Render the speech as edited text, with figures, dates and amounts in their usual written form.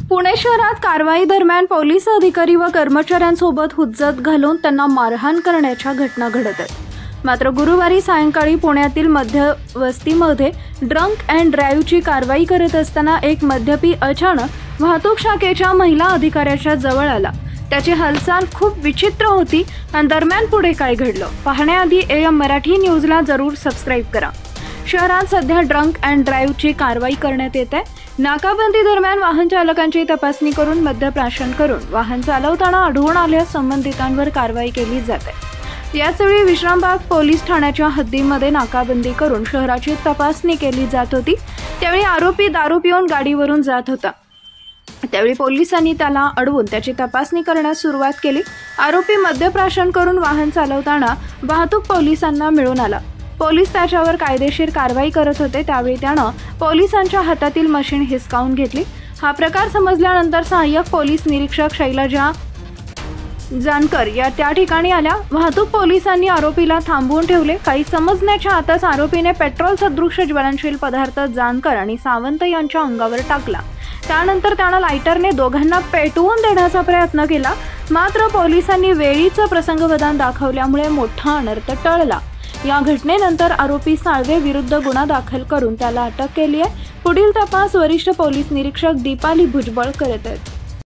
पुणे शहरात कारवाई दरम्यान पोलीस अधिकारी व कर्मचाऱ्यांसोबत हुज्जत घालून त्यांना मारहाण करण्याच्या घटना घडत आहेत। मात्र गुरुवारी सायंकाळी पुण्यातील मध्यवस्तीमध्ये ड्रंक अँड ड्राईव्हची कारवाई करत असताना एक मद्यपी अचानक वाहतूक शाखेच्या महिला अधिकाऱ्याच्या जवळ आला। त्याची हालचाल खूप विचित्र होती आणि दरम्यान पुढे काय घडलं पाहण्याआधी AM मराठी न्यूजला जरूर सबस्क्राईब करा। शहरात सध्या ड्रंक अँड ड्राईव्हची कारवाई करण्यात येते। नाकाबंदी दरम्यान वाहन चालकांची तपासणी करून मद्यप्राशन करून वाहन चालवताना आढळून आल्यास संबंधितांवर कारवाई केली जाते। याचवेळी विश्रामबाग पोलीस ठाण्याच्या हद्दीमध्ये नाकाबंदी करून शहराची तपासणी केली जात होती। त्यावेळी आरोपी दारू पिऊन गाडीवरून जात होता। त्यावेळी पोलिसांनी त्याला अडवून त्याची तपासणी करण्यास सुरुवात केली। आरोपी मद्यप्राशन करून वाहन चालवताना वाहतूक पोलिसांना मिळून आला। पोलीस त्याच्यावर कायदेशीर कारवाई करत होते। त्यावेळी त्यानं पोलिसांच्या हातातील मशीन हिसकावून घेतली। हा प्रकार समजल्यानंतर सहाय्यक पोलीस निरीक्षक शैलजा जानकर या त्या ठिकाणी आल्या। वाहतूक पोलिसांनी आरोपीला थांबवून ठेवले। काही समजण्याच्या आतच आरोपीने पेट्रोल सदृश ज्वलनशील पदार्थ जानकर आणि सावंत यांच्या अंगावर टाकला। त्यानंतर त्यानं लायटरने दोघांना पेटवून देण्याचा प्रयत्न केला। मात्र पोलिसांनी वेळीच प्रसंगवधान दाखवल्यामुळे मोठा अनर्थ टळला। या घटनेनंतर आरोपी साळवे विरुद्ध गुन्हा दाखल करून त्याला अटक केली आहे। पुढील तपास वरिष्ठ पोलीस निरीक्षक दीपाली भुजबळ करत आहेत।